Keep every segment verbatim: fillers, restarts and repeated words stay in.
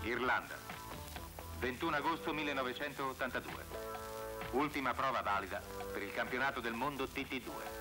Irlanda, ventuno agosto millenovecentottantadue. Ultima prova valida per il campionato del mondo T T due.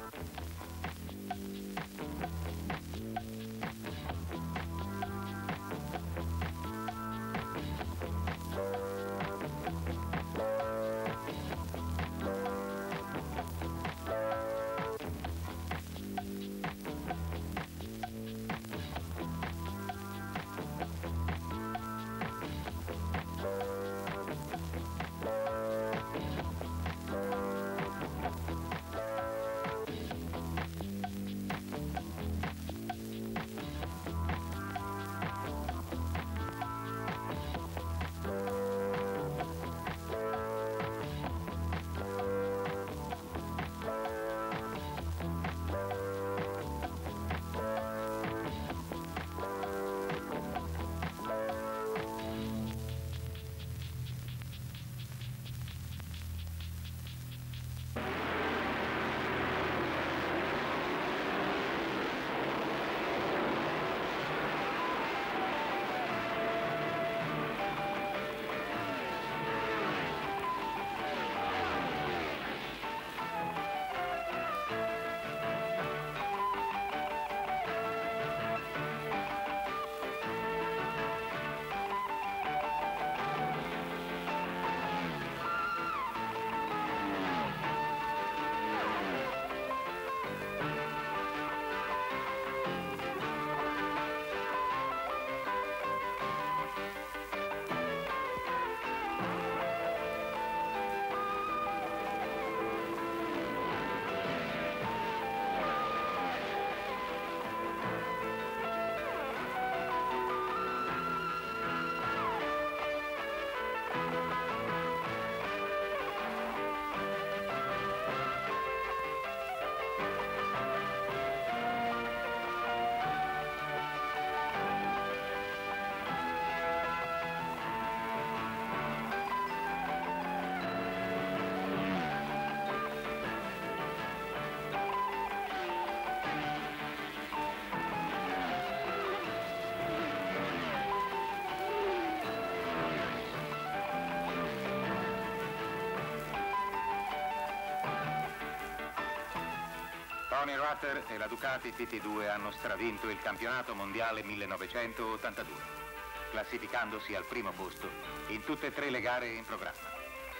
Rutter e la Ducati T T due hanno stravinto il campionato mondiale millenovecentottantadue, classificandosi al primo posto in tutte e tre le gare in programma.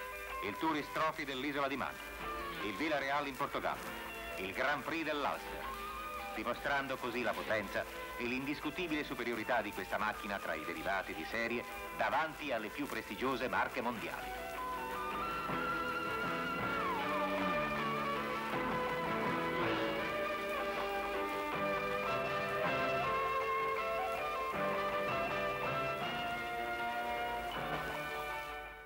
Il Tourist Trophy dell'isola di Man, il Villarreal in Portogallo, il Grand Prix dell'Ulster, dimostrando così la potenza e l'indiscutibile superiorità di questa macchina tra i derivati di serie davanti alle più prestigiose marche mondiali.